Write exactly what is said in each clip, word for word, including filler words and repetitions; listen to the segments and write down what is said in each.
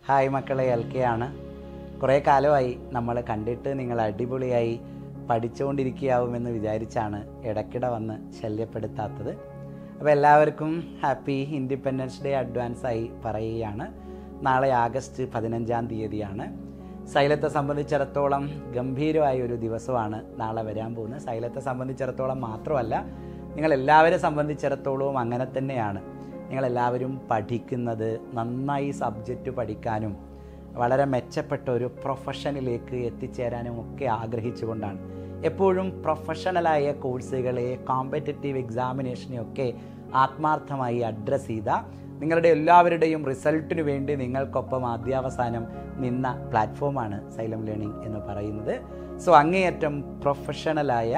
Hi മക്കളെ, L K ആണ്. കുറേ കാലമായി നമ്മൾ കണ്ടിട്ട് നിങ്ങൾ അടിപൊളിയായി പഠിച്ചുകൊണ്ടിരിക്കുകയാവുമെന്ന് വിചാരിച്ചാണ് ഇടയ്ക്കിടെ വന്ന് ശല്യപ്പെടുത്താത്തത്. അപ്പോൾ എല്ലാവർക്കും ഹാപ്പി ഇൻഡിപെൻഡൻസ് ഡേ അഡ്വാൻസായി പറയുകയാണ്. നാളെ ആഗസ്റ്റ് പതിനഞ്ചാം തീയതിയാണ്. സൈലത്തെ സംബന്ധിച്ചിടത്തോളം ഗംഭീരമായ ഒരു ദിവസമാണ് നാളെ വരാൻ പോകുന്നത്. സൈലത്തെ സംബന്ധിച്ചിടത്തോളം മാത്രമല്ല, നിങ്ങളെല്ലാവരെ സംബന്ധിച്ചിടത്തോളവും അങ്ങനെ തന്നെയാണ്. നിങ്ങളെല്ലാവരും പഠിക്കുന്നത് നന്നായി സബ്ജക്റ്റ് പഠിക്കാനും വളരെ മെച്ചപ്പെട്ട ഒരു പ്രൊഫഷനിലേക്ക് എത്തിച്ചേരാനും ഒക്കെ ആഗ്രഹിച്ചുകൊണ്ടാണ്. എപ്പോഴും പ്രൊഫഷണലായ കോഴ്സുകളെ, കോമ്പറ്റേറ്റീവ് എക്സാമിനേഷനെയൊക്കെ ആത്മാർത്ഥമായി അഡ്രസ്സ് ചെയ്ത നിങ്ങളുടെ എല്ലാവരുടെയും റിസൾട്ടിന് വേണ്ടി നിങ്ങൾക്കൊപ്പം ആദ്യാവസാനം നിന്ന പ്ലാറ്റ്ഫോമാണ് സൈലം ലേണിംഗ് എന്ന് പറയുന്നത്. സോ അങ്ങേയറ്റം പ്രൊഫഷണലായ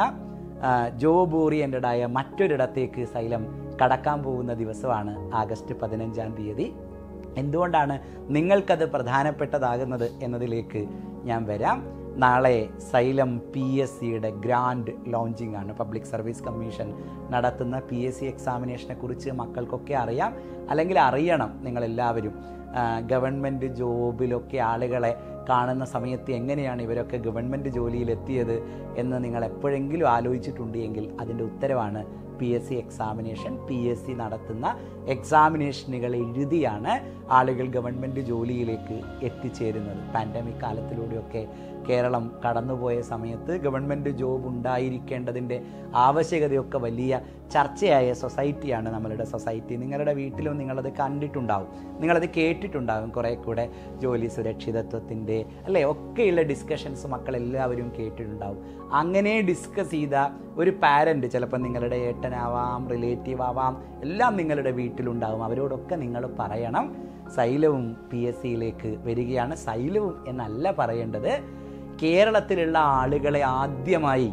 ജോബ് ഓറിയൻറ്റഡായ മറ്റൊരിടത്തേക്ക് സൈലം കടക്കാൻ പോകുന്ന ദിവസമാണ് ആഗസ്റ്റ് പതിനഞ്ചാം തീയതി. എന്തുകൊണ്ടാണ് നിങ്ങൾക്കത് പ്രധാനപ്പെട്ടതാകുന്നത് എന്നതിലേക്ക് ഞാൻ വരാം. നാളെ സൈലം പി എസ് സിയുടെ ഗ്രാൻഡ് ലോഞ്ചിങ് ആണ്. പബ്ലിക് സർവീസ് കമ്മീഷൻ നടത്തുന്ന പി എസ് സി എക്സാമിനേഷനെ കുറിച്ച് മക്കൾക്കൊക്കെ അറിയാം, അല്ലെങ്കിൽ അറിയണം. നിങ്ങളെല്ലാവരും ഗവൺമെൻറ് ജോബിലൊക്കെ ആളുകളെ കാണുന്ന സമയത്ത് എങ്ങനെയാണ് ഇവരൊക്കെ ഗവൺമെൻറ് ജോലിയിലെത്തിയത് എന്ന് നിങ്ങൾ എപ്പോഴെങ്കിലും ആലോചിച്ചിട്ടുണ്ട് എങ്കിൽ അതിൻ്റെ ഉത്തരവാണ് P S C examination. P S C നടത്തുന്ന എക്സാമിനേഷനുകൾ എഴുതിയാണ് ആളുകൾ ഗവൺമെൻറ് ജോലിയിലേക്ക് എത്തിച്ചേരുന്നത്. പാൻഡമിക് കാലത്തിലൂടെയൊക്കെ കേരളം കടന്നുപോയ സമയത്ത് ഗവൺമെൻറ് ജോബ് ഉണ്ടായിരിക്കേണ്ടതിൻ്റെ ആവശ്യകതയൊക്കെ വലിയ ചർച്ചയായ സൊസൈറ്റിയാണ് നമ്മളുടെ സൊസൈറ്റി. നിങ്ങളുടെ വീട്ടിലും നിങ്ങളത് കണ്ടിട്ടുണ്ടാവും, നിങ്ങളത് കേട്ടിട്ടുണ്ടാകും. കുറേ കൂടെ ജോലി സുരക്ഷിതത്വത്തിൻ്റെ അല്ലേ ഒക്കെയുള്ള ഡിസ്കഷൻസ് മക്കളെല്ലാവരും കേട്ടിട്ടുണ്ടാവും. അങ്ങനെ ഡിസ്കസ് ചെയ്ത ഒരു പാരൻറ്റ്, ചിലപ്പോൾ നിങ്ങളുടെ ഏട്ടനാവാം, റിലേറ്റീവ് ആവാം, എല്ലാം നിങ്ങളുടെ വീട്ടിലുണ്ടാകും. അവരോടൊക്കെ നിങ്ങൾ പറയണം, സൈലവും പി എസ് സിയിലേക്ക് വരികയാണ്. സൈലവും എന്നല്ല പറയേണ്ടത്, കേരളത്തിലുള്ള ആളുകളെ ആദ്യമായി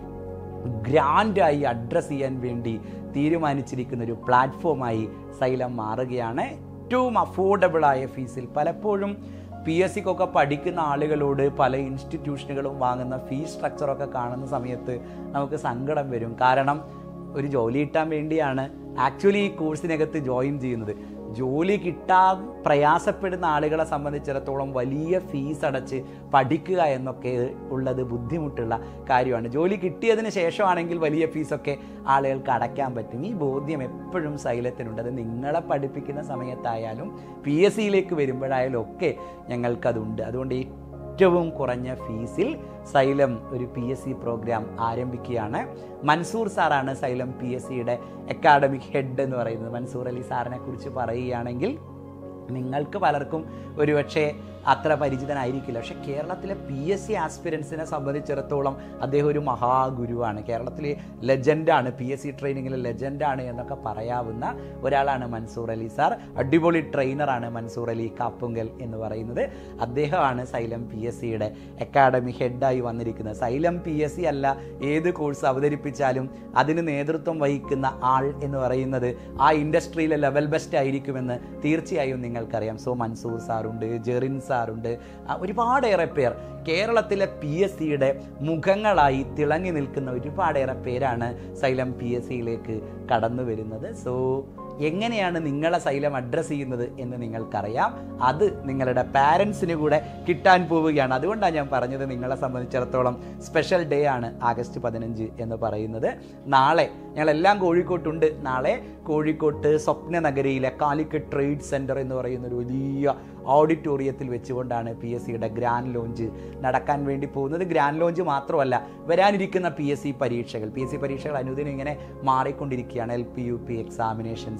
ഗ്രാൻഡായി അഡ്രസ്സ് ചെയ്യാൻ വേണ്ടി തീരുമാനിച്ചിരിക്കുന്ന ഒരു പ്ലാറ്റ്ഫോമായി സൈലം മാറുകയാണ്. ഏറ്റവും അഫോർഡബിളായ ഫീസിൽ. പലപ്പോഴും പി എസ് സിക്കൊക്കെ പഠിക്കുന്ന ആളുകളോട് പല ഇൻസ്റ്റിറ്റ്യൂഷനുകളും വാങ്ങുന്ന ഫീസ് സ്ട്രക്ചറൊക്കെ കാണുന്ന സമയത്ത് നമുക്ക് സങ്കടം വരും. കാരണം ഒരു ജോലി കിട്ടാൻ വേണ്ടിയാണ് ആക്ച്വലി ഈ കോഴ്സിനകത്ത് ജോയിൻ ചെയ്യുന്നത്. ജോലി കിട്ടാൻ പ്രയാസപ്പെടുന്ന ആളുകളെ സംബന്ധിച്ചിടത്തോളം വലിയ ഫീസ് അടച്ച് പഠിക്കുക എന്നൊക്കെ ഉള്ളത് ബുദ്ധിമുട്ടുള്ള കാര്യമാണ്. ജോലി കിട്ടിയതിന് ശേഷമാണെങ്കിൽ വലിയ ഫീസൊക്കെ ആളുകൾക്ക് അടയ്ക്കാൻ പറ്റും. ഈ ബോധ്യം എപ്പോഴും സൈലത്തിനുണ്ട്. അത് നിങ്ങളെ പഠിപ്പിക്കുന്ന സമയത്തായാലും പി എസ് സിയിലേക്ക് വരുമ്പോഴായാലും ഒക്കെ ഞങ്ങൾക്കതുണ്ട്. അതുകൊണ്ട് ഏറ്റവും കുറഞ്ഞ ഫീസിൽ സൈലം ഒരു പി എസ് സി പ്രോഗ്രാം ആരംഭിക്കുകയാണ്. മൻസൂർ സാറാണ് സൈലം പി എസ് സിയുടെ അക്കാഡമിക് ഹെഡ് എന്ന് പറയുന്നത്. മൻസൂർ അലി സാറിനെ കുറിച്ച് പറയുകയാണെങ്കിൽ നിങ്ങൾക്ക് പലർക്കും ഒരുപക്ഷെ അത്ര പരിചിതനായിരിക്കില്ല. പക്ഷേ കേരളത്തിലെ പി എസ് സി ആസ്പിരൻസിനെ സംബന്ധിച്ചിടത്തോളം അദ്ദേഹം ഒരു മഹാഗുരുവാണ്. കേരളത്തിലെ ലെജൻഡാണ്, പി എസ് സി ട്രെയിനിങ്ങിലെ ലെജൻഡാണ് എന്നൊക്കെ പറയാവുന്ന ഒരാളാണ് മൻസൂർ അലി സാർ. അടിപൊളി ട്രെയിനറാണ് മൻസൂർ അലി കാപ്പുങ്കൽ എന്ന് പറയുന്നത്. അദ്ദേഹമാണ് സൈലം പി എസ് സിയുടെ അക്കാഡമി ഹെഡായി വന്നിരിക്കുന്നത്. സൈലം പി എസ് സി അല്ല, ഏത് കോഴ്സ് അവതരിപ്പിച്ചാലും അതിന് നേതൃത്വം വഹിക്കുന്ന ആൾ എന്ന് പറയുന്നത് ആ ഇൻഡസ്ട്രിയിലെ ലെവൽ ബെസ്റ്റ് ആയിരിക്കുമെന്ന് തീർച്ചയായും നിങ്ങൾക്കറിയാം. സോ മൻസൂർ സാറുണ്ട്, ജെറിൻ സാറുണ്ട്, ഒരുപാടേറെ പേർ കേരളത്തിലെ പി എസ് സിയുടെ മുഖങ്ങളായി തിളങ്ങി നിൽക്കുന്ന ഒരുപാടേറെ പേരാണ് സൈലം പി എസ് സിയിലേക്ക് കടന്നു വരുന്നത്. സോ എങ്ങനെയാണ് നിങ്ങളെ സൈലം അഡ്രസ്സ് ചെയ്യുന്നത് എന്ന് നിങ്ങൾക്കറിയാം. അത് നിങ്ങളുടെ പാരൻസിന് കൂടെ കിട്ടാൻ പോവുകയാണ്. അതുകൊണ്ടാണ് ഞാൻ പറഞ്ഞത് നിങ്ങളെ സംബന്ധിച്ചിടത്തോളം സ്പെഷ്യൽ ഡേ ആണ് ആഗസ്റ്റ് പതിനഞ്ച് എന്ന് പറയുന്നത്. നാളെ ഞങ്ങളെല്ലാം കോഴിക്കോട്ടുണ്ട്. നാളെ കോഴിക്കോട്ട് സ്വപ്ന നഗരിയിലെ കാലിക്കറ്റ് ട്രേഡ് സെൻറ്റർ എന്ന് പറയുന്ന ഒരു വലിയ ഓഡിറ്റോറിയത്തിൽ വെച്ചുകൊണ്ടാണ് പി എസ് സിയുടെ ഗ്രാൻഡ് ലോഞ്ച് നടക്കാൻ വേണ്ടി പോകുന്നത്. ഗ്രാൻഡ് ലോഞ്ച് മാത്രമല്ല, വരാനിരിക്കുന്ന പി എസ് സി പരീക്ഷകൾ പി എസ് സി പരീക്ഷകൾ അനുദിനം ഇങ്ങനെ മാറിക്കൊണ്ടിരിക്കുകയാണ്. L P U P examinations,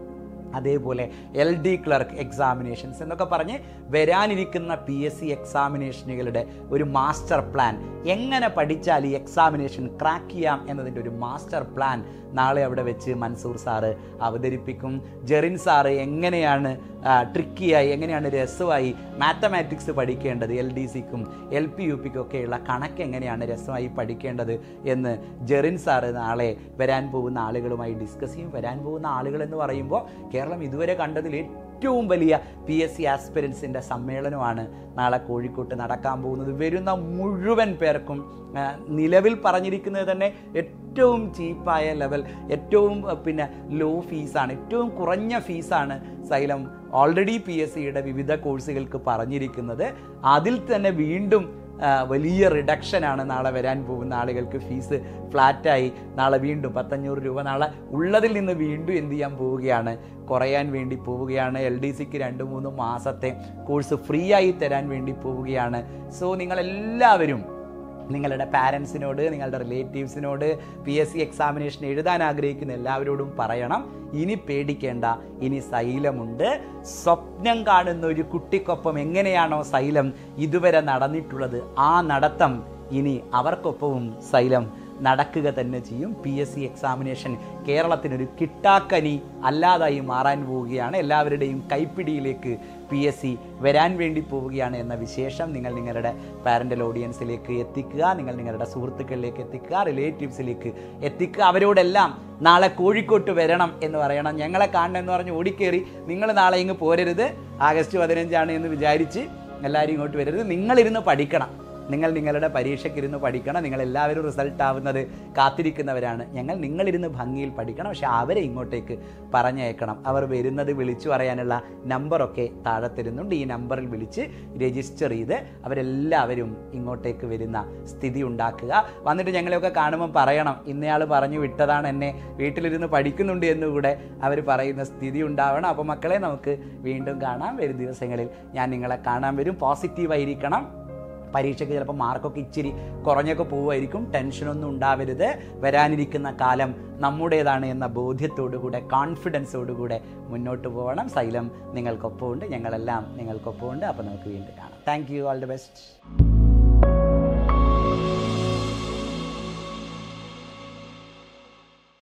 അതേപോലെ എൽ ഡി ക്ലർക്ക് എക്സാമിനേഷൻസ് എന്നൊക്കെ പറഞ്ഞ് വരാനിരിക്കുന്ന പി എസ് സി എക്സാമിനേഷനുകളുടെ ഒരു മാസ്റ്റർ പ്ലാൻ, എങ്ങനെ പഠിച്ചാൽ ഈ എക്സാമിനേഷൻ ക്രാക്ക് ചെയ്യാം എന്നതിൻ്റെ ഒരു മാസ്റ്റർ പ്ലാൻ നാളെ അവിടെ വെച്ച് മൻസൂർ സാറ് അവതരിപ്പിക്കും. ജെറിൻ സാറ് എങ്ങനെയാണ് ട്രിക്കിയായി, എങ്ങനെയാണ് രസമായി മാത്തമാറ്റിക്സ് പഠിക്കേണ്ടത്, എൽ ഡി സിക്കും എൽ പി യു പിക്കും ഒക്കെയുള്ള കണക്ക് എങ്ങനെയാണ് രസമായി പഠിക്കേണ്ടത് എന്ന് ജെറിൻ സാറ് നാളെ വരാൻ പോകുന്ന ആളുകളുമായി ഡിസ്കസ് ചെയ്യും. വരാൻ പോകുന്ന ആളുകൾ എന്ന് പറയുമ്പോൾ കേരളം ഇതുവരെ കണ്ടതിൽ ഏറ്റവും വലിയ പി എസ് സി ആസ്പിരൻസിൻ്റെ സമ്മേളനമാണ് നാളെ കോഴിക്കോട്ട് നടക്കാൻ പോകുന്നത്. വരുന്ന മുഴുവൻ പേർക്കും നിലവിൽ പറഞ്ഞിരിക്കുന്നത് തന്നെ ഏറ്റവും ചീപ്പായ ലെവൽ, ഏറ്റവും പിന്നെ ലോ ഫീസാണ്, ഏറ്റവും കുറഞ്ഞ ഫീസാണ് സൈലം ഓൾറെഡി പി എസ് സിയുടെ വിവിധ കോഴ്സുകൾക്ക് പറഞ്ഞിരിക്കുന്നത്. അതിൽ തന്നെ വീണ്ടും വലിയ റിഡക്ഷനാണ് നാളെ വരാൻ പോകുന്ന ആളുകൾക്ക്. ഫീസ് ഫ്ലാറ്റായി നാളെ വീണ്ടും പത്തഞ്ഞൂറ് രൂപ നാളെ ഉള്ളതിൽ നിന്ന് വീണ്ടും എന്ത് ചെയ്യാൻ പോവുകയാണ്, കുറയാൻ വേണ്ടി പോവുകയാണ്. എൽ ഡി സിക്ക് രണ്ട് മൂന്ന് മാസത്തെ കോഴ്സ് ഫ്രീ ആയി തരാൻ വേണ്ടി പോവുകയാണ്. സോ നിങ്ങളെല്ലാവരും നിങ്ങളുടെ പാരൻസിനോട്, നിങ്ങളുടെ റിലേറ്റീവ്സിനോട്, പി എസ് സി എക്സാമിനേഷൻ എഴുതാൻ ആഗ്രഹിക്കുന്ന എല്ലാവരോടും പറയണം, ഇനി പേടിക്കേണ്ട, ഇനി സൈലമുണ്ട്. സ്വപ്നം കാണുന്ന ഒരു കുട്ടിക്കൊപ്പം എങ്ങനെയാണോ സൈലം ഇതുവരെ നടന്നിട്ടുള്ളത്, ആ നടത്തം ഇനി അവർക്കൊപ്പവും സൈലം നടക്കുക തന്നെ ചെയ്യും. പി എസ് സി എക്സാമിനേഷൻ കേരളത്തിനൊരു കിട്ടാക്കനി അല്ലാതായി മാറാൻ പോവുകയാണ്. എല്ലാവരുടെയും കൈപ്പിടിയിലേക്ക് പി എസ് സി വരാൻ വേണ്ടി പോവുകയാണ് എന്ന വിശേഷം നിങ്ങൾ നിങ്ങളുടെ പാരൻ്റൽ ഓഡിയൻസിലേക്ക് എത്തിക്കുക, നിങ്ങൾ നിങ്ങളുടെ സുഹൃത്തുക്കളിലേക്ക് എത്തിക്കുക, റിലേറ്റീവ്സിലേക്ക് എത്തിക്കുക. അവരോടെല്ലാം നാളെ കോഴിക്കോട്ട് വരണം എന്ന് പറയണം. ഞങ്ങളെ കാണണം എന്ന് പറഞ്ഞ് ഓടിക്കേറി നിങ്ങൾ നാളെ ഇങ്ങ് പോരരുത്, ആഗസ്റ്റ് പതിനഞ്ചാണ് എന്ന് വിചാരിച്ച് എല്ലാവരും ഇങ്ങോട്ട് വരരുത്. നിങ്ങളിരുന്ന് പഠിക്കണം, നിങ്ങൾ നിങ്ങളുടെ പരീക്ഷയ്ക്കിരുന്ന് പഠിക്കണം. നിങ്ങളെല്ലാവരും റിസൾട്ട് ആവുന്നത് കാത്തിരിക്കുന്നവരാണ്. ഞങ്ങൾ നിങ്ങളിരുന്ന് ഭംഗിയിൽ പഠിക്കണം. പക്ഷെ അവരെ ഇങ്ങോട്ടേക്ക് പറഞ്ഞയക്കണം. അവർ വരുന്നത് വിളിച്ചു പറയാനുള്ള നമ്പറൊക്കെ താഴെ തരുന്നുണ്ട്. ഈ നമ്പറിൽ വിളിച്ച് രജിസ്റ്റർ ചെയ്ത് അവരെല്ലാവരും ഇങ്ങോട്ടേക്ക് വരുന്ന സ്ഥിതി ഉണ്ടാക്കുക. വന്നിട്ട് ഞങ്ങളെയൊക്കെ കാണുമ്പോൾ പറയണം, ഇന്നയാൾ പറഞ്ഞു വിട്ടതാണ് എന്നെ, വീട്ടിലിരുന്ന് പഠിക്കുന്നുണ്ട് എന്നുകൂടെ അവർ പറയുന്ന സ്ഥിതി ഉണ്ടാവണം. അപ്പോൾ മക്കളെ, നമുക്ക് വീണ്ടും കാണാം. വരും ദിവസങ്ങളിൽ ഞാൻ നിങ്ങളെ കാണാൻ വരും. പോസിറ്റീവായിരിക്കണം. പരീക്ഷയ്ക്ക് ചിലപ്പോൾ മാർക്കൊക്കെ ഇച്ചിരി കുറഞ്ഞൊക്കെ പോവുമായിരിക്കും. ടെൻഷനൊന്നും ഉണ്ടാവരുത്. വരാനിരിക്കുന്ന കാലം നമ്മുടേതാണ് എന്ന ബോധ്യത്തോടുകൂടെ, കോൺഫിഡൻസോടുകൂടെ മുന്നോട്ട് പോകണം. സൈലം നിങ്ങൾക്കൊപ്പമുണ്ട്, ഞങ്ങളെല്ലാം നിങ്ങൾക്കൊപ്പമുണ്ട്. അപ്പോൾ നമുക്ക് വീണ്ടും കാണാം. Thank you. All the best.